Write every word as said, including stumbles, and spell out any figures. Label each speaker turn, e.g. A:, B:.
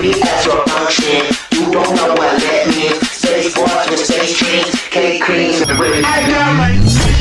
A: baby, that's your function. You don't know what that means. Space force with space dreams, cake creams and really. I got my